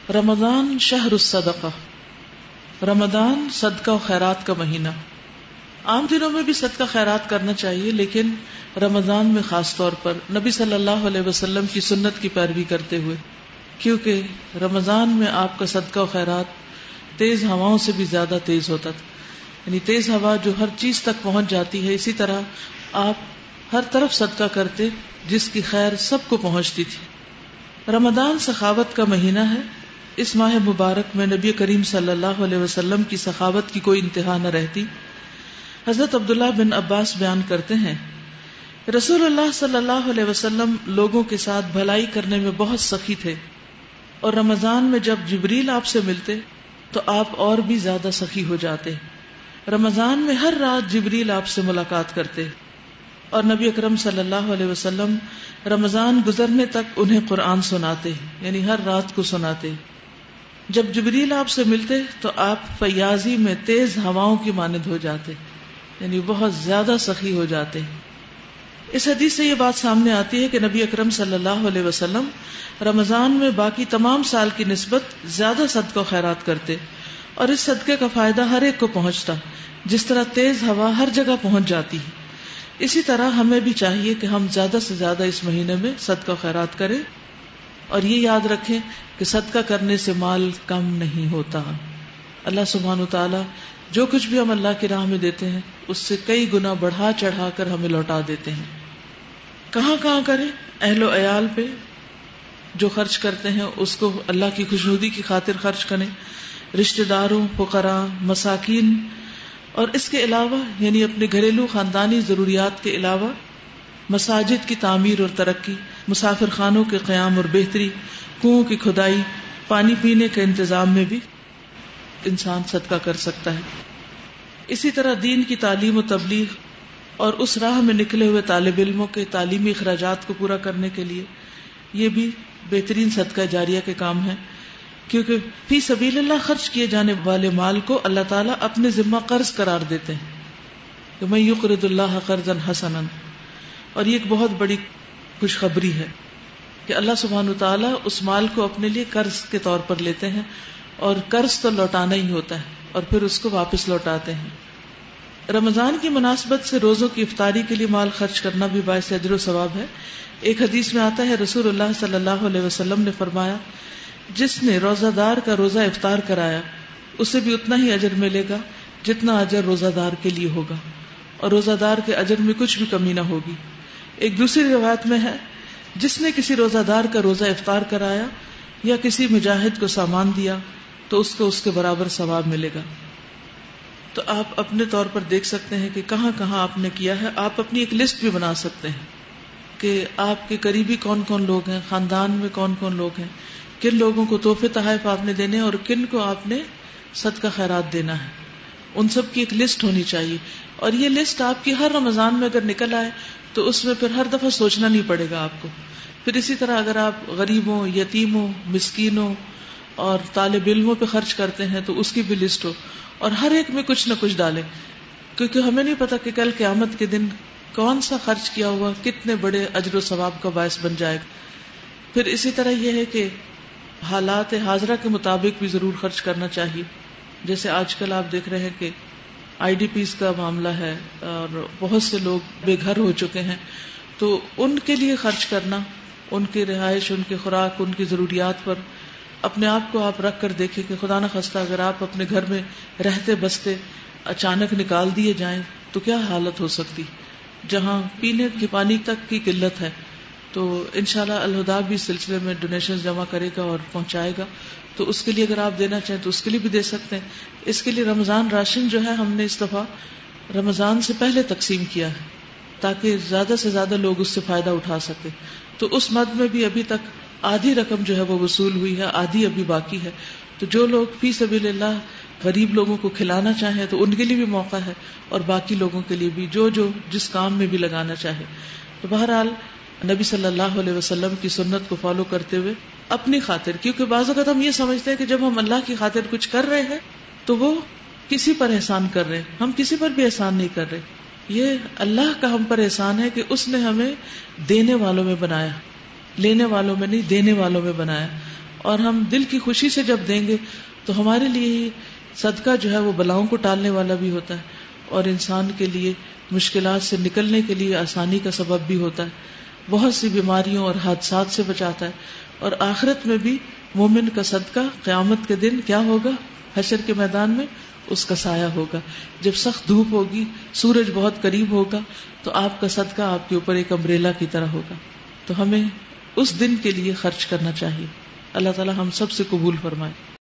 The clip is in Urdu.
رمضان شہر الصدقہ، رمضان صدقہ و خیرات کا مہینہ. عام دنوں میں بھی صدقہ خیرات کرنا چاہیے، لیکن رمضان میں خاص طور پر نبی صلی اللہ علیہ وسلم کی سنت کی پیروی کرتے ہوئے، کیونکہ رمضان میں آپ کا صدقہ و خیرات تیز ہواؤں سے بھی زیادہ تیز ہوتا تھا. یعنی تیز ہوا جو ہر چیز تک پہنچ جاتی ہے، اسی طرح آپ ہر طرف صدقہ کرتے جس کی خیر سب کو پہنچتی تھی. رمضان سخاوت کا مہینہ ہے. اس ماہ مبارک میں نبی کریم صلی اللہ علیہ وسلم کی سخاوت کی کوئی انتہا نہ رہتی. حضرت عبداللہ بن عباس بیان کرتے ہیں، رسول اللہ صلی اللہ علیہ وسلم لوگوں کے ساتھ بھلائی کرنے میں بہت سخی تھے، اور رمضان میں جب جبریل آپ سے ملتے تو آپ اور بھی زیادہ سخی ہو جاتے. رمضان میں ہر رات جبریل آپ سے ملاقات کرتے، اور نبی اکرم صلی اللہ علیہ وسلم رمضان گزرنے تک انہیں قرآن سناتے، یعنی ہر رات کو سناتے. جب جبریل آپ سے ملتے تو آپ فیاضی میں تیز ہواؤں کی مانند ہو جاتے، یعنی بہت زیادہ سخی ہو جاتے. اس حدیث سے یہ بات سامنے آتی ہے کہ نبی اکرم صلی اللہ علیہ وسلم رمضان میں باقی تمام سال کی نسبت زیادہ صدقہ و خیرات کرتے، اور اس صدقے کا فائدہ ہر ایک کو پہنچتا، جس طرح تیز ہوا ہر جگہ پہنچ جاتی ہے. اسی طرح ہمیں بھی چاہیے کہ ہم زیادہ سے زیادہ اس مہینے میں صدقہ و خیرات کریں، اور یہ یاد رکھیں کہ صدقہ کرنے سے مال کم نہیں ہوتا. اللہ سبحانہ وتعالی جو کچھ بھی ہم اللہ کی راہ میں دیتے ہیں اس سے کئی گنا بڑھا چڑھا کر ہمیں لوٹا دیتے ہیں. کہاں کہاں کریں؟ اہل و عیال پہ جو خرچ کرتے ہیں اس کو اللہ کی خوشنودی کی خاطر خرچ کریں، رشتہ داروں، فقراء، مساکین، اور اس کے علاوہ یعنی اپنے گھریلو خاندانی ضروریات کے علاوہ مساجد کی تعمیر اور ترقی، مسافر خانوں کے قیام اور بہتری، کنوؤں کی کھدائی، پانی پینے کے انتظام میں بھی انسان صدقہ کر سکتا ہے. اسی طرح دین کی تعلیم و تبلیغ اور اس راہ میں نکلے ہوئے طالب علموں کے تعلیمی اخراجات کو پورا کرنے کے لیے یہ بھی بہترین صدقہ جاریہ کے کام ہے، کیونکہ فی سبیل اللہ خرچ کیے جانے والے مال کو اللہ تعالیٰ اپنے ذمہ قرض قرار دیتے ہیں کہ من یقرض اللہ قرضا حسنا. اور یہ ایک بہت بڑی خوشخبری ہے کہ اللہ سبحانہ وتعالیٰ اس مال کو اپنے لیے قرض کے طور پر لیتے ہیں، اور قرض تو لوٹانا ہی ہوتا ہے اور پھر اس کو واپس لوٹاتے ہیں. رمضان کی مناسبت سے روزوں کی افطاری کے لیے مال خرچ کرنا بھی باعث اجر و ثواب ہے. ایک حدیث میں آتا ہے رسول اللہ صلی اللہ علیہ وسلم نے فرمایا، جس نے روزہ دار کا روزہ افطار کرایا اسے بھی اتنا ہی اجر ملے گا جتنا اجر روزہ دار کے لیے ہوگا، اور روزہ دار کے اجر میں کچھ بھی کمی نہ ہوگی. ایک دوسری روایت میں ہے، جس نے کسی روزہ دار کا روزہ افطار کرایا یا کسی مجاہد کو سامان دیا تو اس کو اس کے برابر ثواب ملے گا. تو آپ اپنے طور پر دیکھ سکتے ہیں کہ کہاں کہاں آپ نے کیا ہے. آپ اپنی ایک لسٹ بھی بنا سکتے ہیں کہ آپ کے قریبی کون کون لوگ ہیں، خاندان میں کون کون لوگ ہیں، کن لوگوں کو تحفے تحائف آپ نے دینے اور کن کو آپ نے صدقہ خیرات دینا ہے. ان سب کی ایک لسٹ ہونی چاہیے، اور یہ لسٹ آپ کی ہر رمضان میں اگر نکل آئے تو اس میں پھر ہر دفعہ سوچنا نہیں پڑے گا آپ کو. پھر اسی طرح اگر آپ غریبوں، یتیموں، مسکینوں اور طالب علموں پہ خرچ کرتے ہیں تو اس کی بھی لسٹ ہو، اور ہر ایک میں کچھ نہ کچھ ڈالیں، کیونکہ ہمیں نہیں پتا کہ کل قیامت کے دن کون سا خرچ کیا ہوا کتنے بڑے اجر و ثواب کا باعث بن جائے گا. پھر اسی طرح یہ ہے کہ حالات حاضرہ کے مطابق بھی ضرور خرچ کرنا چاہیے. جیسے آج کل آپ دیکھ رہے ہیں کہ آئی ڈی پیز کا معاملہ ہے اور بہت سے لوگ بے گھر ہو چکے ہیں، تو ان کے لیے خرچ کرنا، ان کی رہائش، ان کی خوراک، ان کی ضروریات پر اپنے آپ کو آپ رکھ کر دیکھیں کہ خدا نہ خواستہ اگر آپ اپنے گھر میں رہتے بستے اچانک نکال دیے جائیں تو کیا حالت ہو سکتی. جہاں پینے کے پانی تک کی قلت ہے، تو انشاءاللہ الہدیٰ بھی اس سلسلے میں ڈونیشنز جمع کرے گا اور پہنچائے گا. تو اس کے لیے اگر آپ دینا چاہیں تو اس کے لیے بھی دے سکتے ہیں. اس کے لیے رمضان راشن جو ہے ہم نے اس دفعہ رمضان سے پہلے تقسیم کیا ہے تاکہ زیادہ سے زیادہ لوگ اس سے فائدہ اٹھا سکیں. تو اس مد میں بھی ابھی تک آدھی رقم جو ہے وہ وصول ہوئی ہے، آدھی ابھی باقی ہے. تو جو لوگ فی سبیل اللہ غریب لوگوں کو کھلانا چاہیں تو ان کے لیے بھی موقع ہے، اور باقی لوگوں کے لیے بھی جو جس کام میں بھی لگانا چاہے. تو بہرحال نبی صلی اللہ علیہ وسلم کی سنت کو فالو کرتے ہوئے اپنی خاطر، کیونکہ بعض اوقات ہم یہ سمجھتے ہیں کہ جب ہم اللہ کی خاطر کچھ کر رہے ہیں تو وہ کسی پر احسان کر رہے ہیں. ہم کسی پر بھی احسان نہیں کر رہے. یہ اللہ کا ہم پر احسان ہے کہ اس نے ہمیں دینے والوں میں بنایا، لینے والوں میں نہیں، دینے والوں میں بنایا. اور ہم دل کی خوشی سے جب دیں گے تو ہمارے لیے صدقہ جو ہے وہ بلاؤں کو ٹالنے والا بھی ہوتا ہے اور انسان کے لیے مشکلات سے نکلنے کے لیے آسانی کا سبب بھی ہوتا ہے، بہت سی بیماریوں اور حادثات سے بچاتا ہے، اور آخرت میں بھی مومن کا صدقہ قیامت کے دن کیا ہوگا؟ حشر کے میدان میں اس کا سایہ ہوگا. جب سخت دھوپ ہوگی، سورج بہت قریب ہوگا، تو آپ کا صدقہ آپ کے اوپر ایک امبریلا کی طرح ہوگا. تو ہمیں اس دن کے لیے خرچ کرنا چاہیے. اللہ تعالی ہم سب سے قبول فرمائے.